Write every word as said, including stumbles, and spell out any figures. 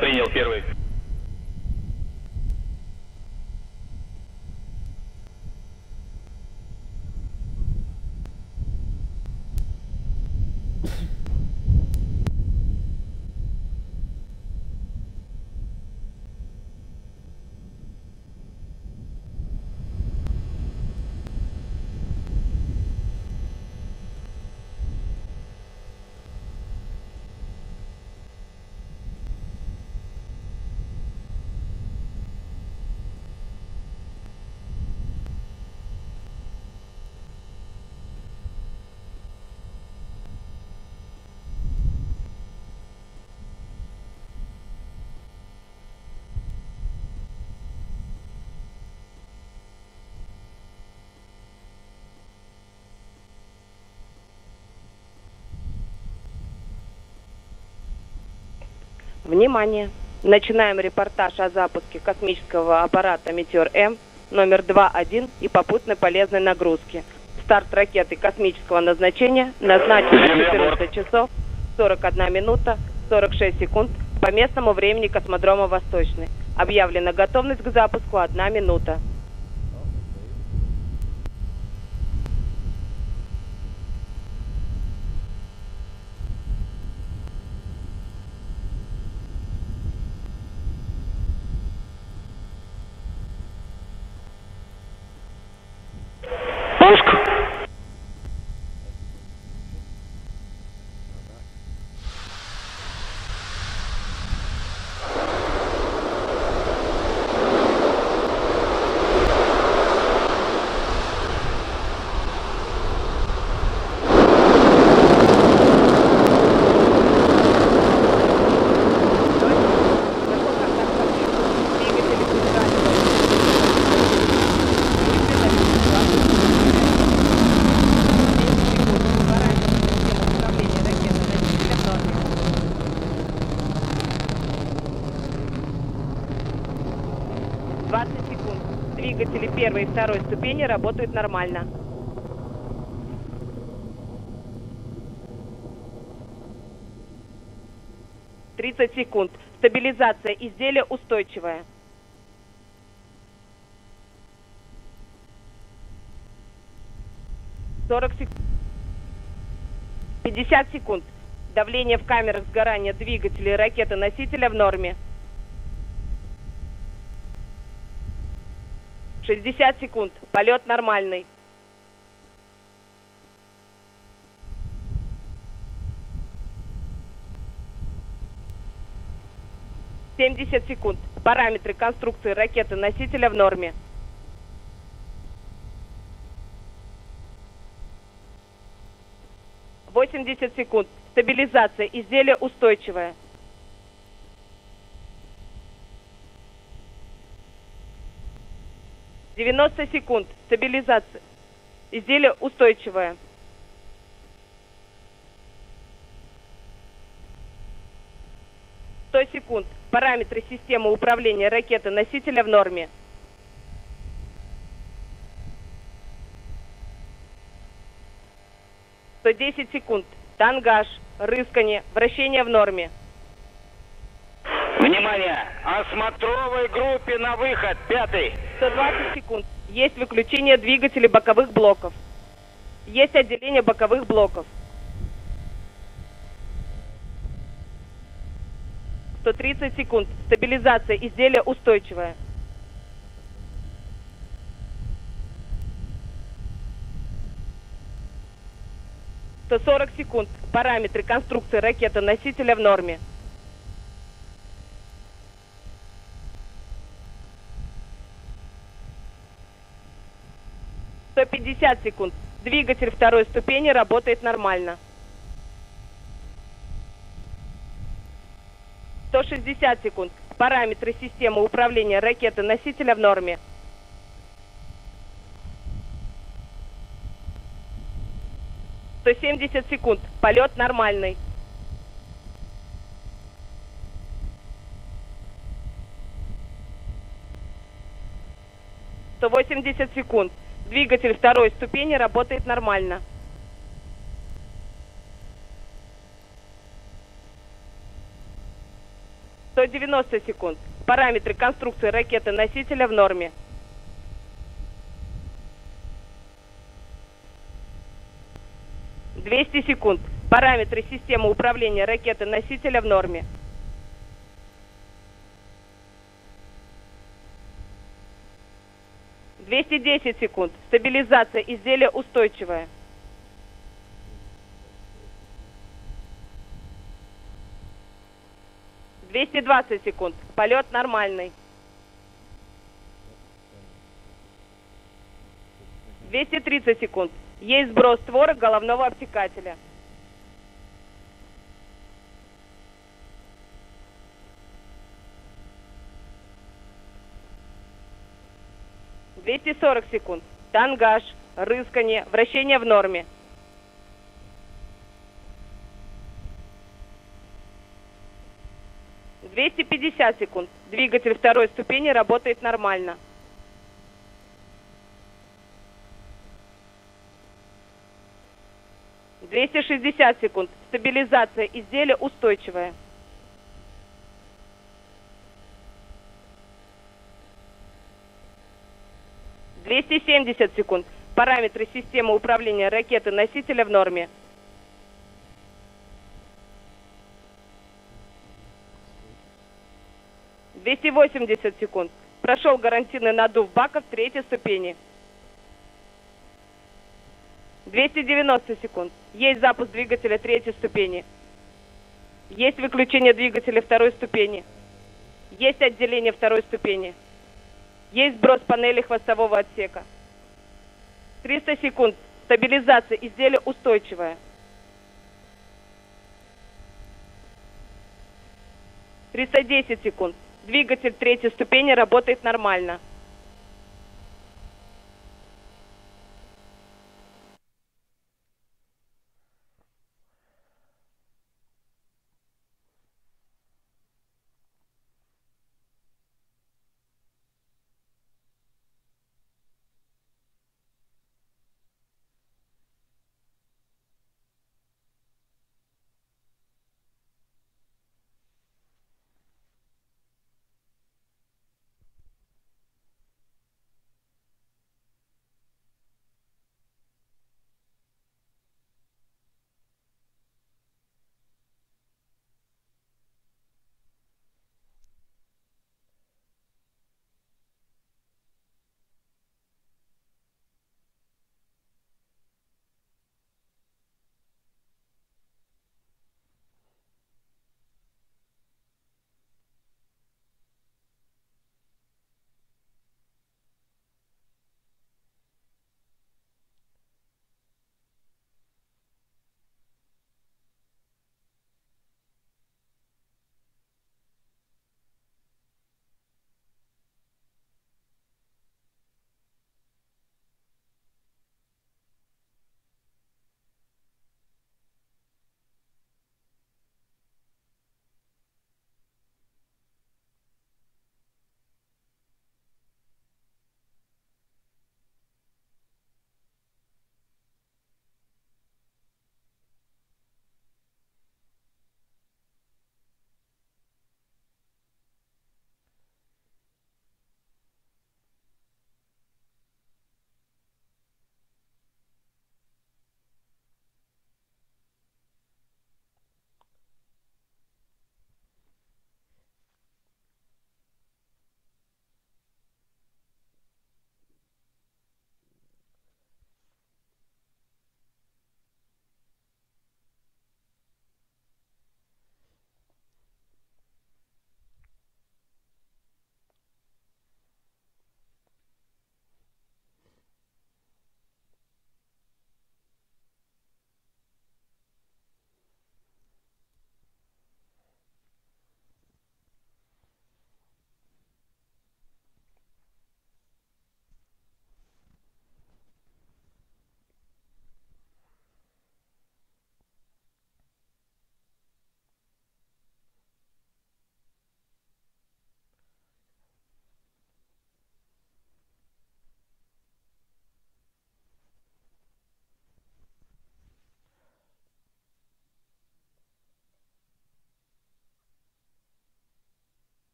принял первый. Внимание! Начинаем репортаж о запуске космического аппарата «Метеор-М» номер два один и попутной полезной нагрузки. Старт ракеты космического назначения назначен на четырнадцать часов сорок одна минута сорок шесть секунд по местному времени космодрома «Восточный». Объявлена готовность к запуску одна минута. Пуск. двадцать секунд. Двигатели первой и второй ступени работают нормально. тридцать секунд. Стабилизация изделия устойчивая. сорок секунд. пятьдесят секунд. Давление в камерах сгорания двигателей ракеты-носителя в норме. шестьдесят секунд. Полет нормальный. семьдесят секунд. Параметры конструкции ракеты-носителя в норме. восемьдесят секунд. Стабилизация изделия устойчивая. девяносто секунд. Стабилизация. Изделие устойчивое. сто секунд. Параметры системы управления ракеты-носителя в норме. сто десять секунд. Тангаж, рыскание, вращение в норме. Внимание! Осмотровой группе на выход. Пятый. сто двадцать секунд. Есть выключение двигателей боковых блоков. Есть отделение боковых блоков. сто тридцать секунд. Стабилизация изделия устойчивая. сто сорок секунд. Параметры конструкции ракеты-носителя в норме. сто пятьдесят секунд. Двигатель второй ступени работает нормально. сто шестьдесят секунд. Параметры системы управления ракеты-носителя в норме. сто семьдесят секунд. Полет нормальный. сто восемьдесят секунд. Двигатель второй ступени работает нормально. сто девяносто секунд. Параметры конструкции ракеты-носителя в норме. двести секунд. Параметры системы управления ракеты-носителя в норме. двести десять секунд. Стабилизация изделия устойчивая. двести двадцать секунд. Полет нормальный. двести тридцать секунд. Есть сброс створок головного обтекателя. двести сорок секунд. Тангаж, рыскание, вращение в норме. двести пятьдесят секунд. Двигатель второй ступени работает нормально. двести шестьдесят секунд. Стабилизация изделия устойчивая. двести семьдесят секунд. Параметры системы управления ракеты-носителя в норме. двести восемьдесят секунд. Прошел гарантийный надув баков третьей ступени. двести девяносто секунд. Есть запуск двигателя третьей ступени. Есть выключение двигателя второй ступени. Есть отделение второй ступени. Есть сброс панели хвостового отсека. триста секунд. Стабилизация изделия устойчивая. триста десять секунд. Двигатель третьей ступени работает нормально.